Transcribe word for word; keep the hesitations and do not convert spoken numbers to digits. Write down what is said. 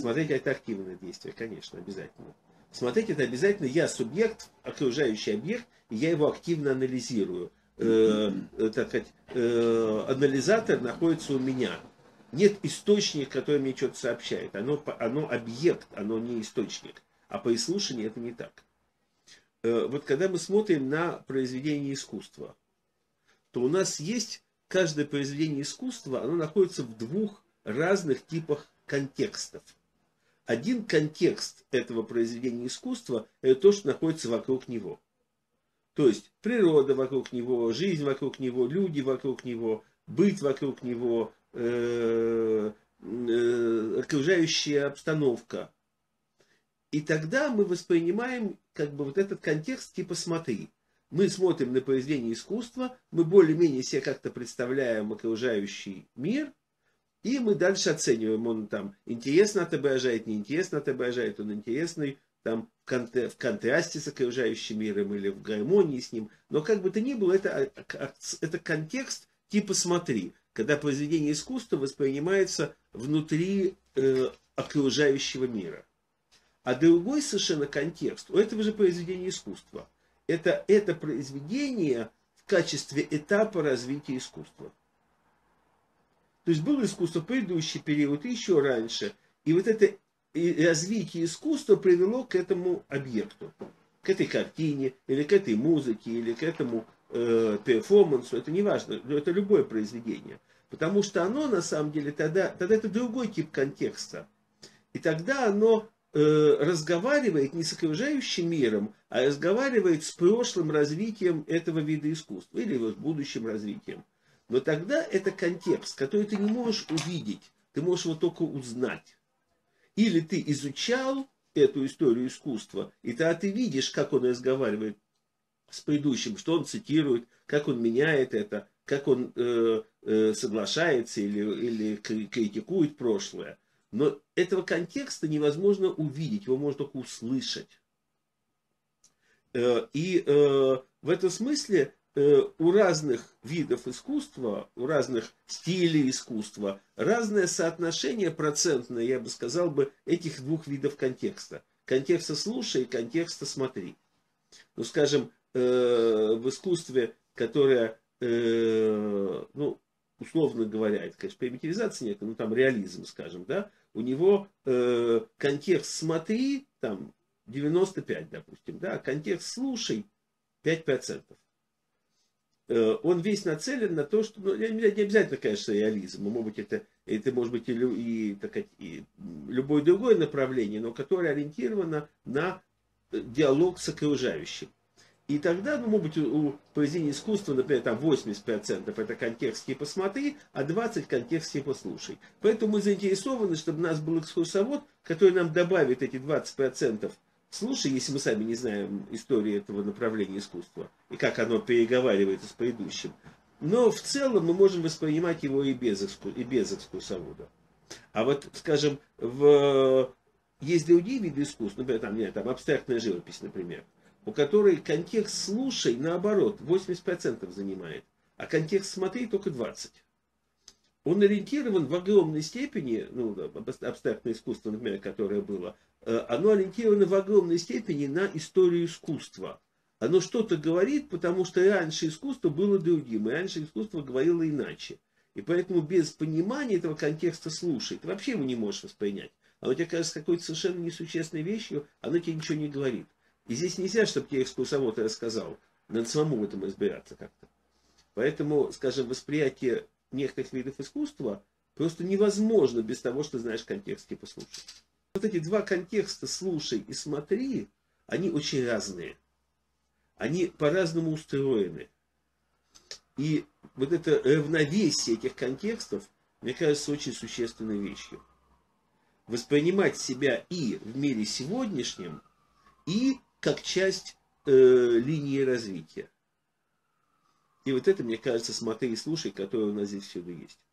Смотреть это активное действие, конечно, обязательно. Смотреть это обязательно, я субъект, окружающий объект, и я его активно анализирую. Э, э, так сказать, э, анализатор находится у меня. Нет источника, который мне что-то сообщает. Оно, оно объект, оно не источник. А по слушанию это не так. Э, вот когда мы смотрим на произведение искусства, то у нас есть каждое произведение искусства, оно находится в двух разных типах контекстов. Один контекст этого произведения искусства – это то, что находится вокруг него. То есть природа вокруг него, жизнь вокруг него, люди вокруг него, быт вокруг него, э, э, окружающая обстановка. И тогда мы воспринимаем как бы вот этот контекст типа «смотри». Мы смотрим на произведение искусства, мы более-менее себе как-то представляем окружающий мир, и мы дальше оцениваем, он там интересно отображает, неинтересно отображает, он интересный там, в, контр- в контрасте с окружающим миром или в гармонии с ним. Но как бы то ни было, это, это контекст типа «смотри», когда произведение искусства воспринимается внутри э, окружающего мира. А другой совершенно контекст у этого же произведения искусства. Это, это произведение в качестве этапа развития искусства. То есть было искусство в предыдущий период и еще раньше. И вот это развитие искусства привело к этому объекту. К этой картине, или к этой музыке, или к этому э, перформансу. Это не важно, это любое произведение. Потому что оно, на самом деле, тогда, тогда это другой тип контекста. И тогда оно э, разговаривает не с окружающим миром, а разговаривает с прошлым развитием этого вида искусства. Или вот будущим развитием. Но тогда это контекст, который ты не можешь увидеть, ты можешь его только узнать. Или ты изучал эту историю искусства, и тогда ты видишь, как он разговаривает с предыдущим, что он цитирует, как он меняет это, как он э, э, соглашается или, или критикует прошлое. Но этого контекста невозможно увидеть, его можно только услышать. Э, и э, в этом смысле у разных видов искусства, у разных стилей искусства, разное соотношение процентное, я бы сказал бы, этих двух видов контекста. Контекста слушай и контекста смотри. Ну, скажем, в искусстве, которое, ну, условно говоря, это, конечно, примитивизация некая, ну, там реализм, скажем, да, у него контекст смотри, там, девяносто пять, допустим, да, а контекст слушай пять процентов. Он весь нацелен на то, что, ну, не обязательно, конечно, реализм, может быть, это, это может быть и, и, так сказать, и любое другое направление, но которое ориентировано на диалог с окружающим. И тогда, ну, может быть, у произведения искусства, например, там восемьдесят процентов это контекст типа «смотри», а двадцать процентов контекст типа «слушай». Поэтому мы заинтересованы, чтобы у нас был экскурсовод, который нам добавит эти двадцать процентов слушай, если мы сами не знаем истории этого направления искусства и как оно переговаривается с предыдущим. Но в целом мы можем воспринимать его и без, и без экскурсовода. А вот, скажем, в... есть другие виды искусств, например, там, нет, там абстрактная живопись, например, у которой контекст слушай, наоборот, восемьдесят процентов занимает, а контекст смотри только двадцать процентов. Он ориентирован в огромной степени, ну, абстрактное искусство, например, которое было, оно ориентировано в огромной степени на историю искусства. Оно что-то говорит, потому что раньше искусство было другим, и раньше искусство говорило иначе. И поэтому без понимания этого контекста слушай, ты вообще его не можешь воспринять. А у тебя кажется какой-то совершенно несущественной вещью, оно тебе ничего не говорит. И здесь нельзя, чтобы тебе экскурсовод рассказал. Надо самому в этом разбираться как-то. Поэтому, скажем, восприятие некоторых видов искусства просто невозможно без того, что знаешь контекст и послушай. Вот эти два контекста «слушай» и «смотри», они очень разные. Они по-разному устроены. И вот это равновесие этих контекстов, мне кажется, очень существенной вещью. Воспринимать себя и в мире сегодняшнем, и как часть э, линии развития. И вот это, мне кажется, смотри и слушай, которое у нас здесь всюду есть.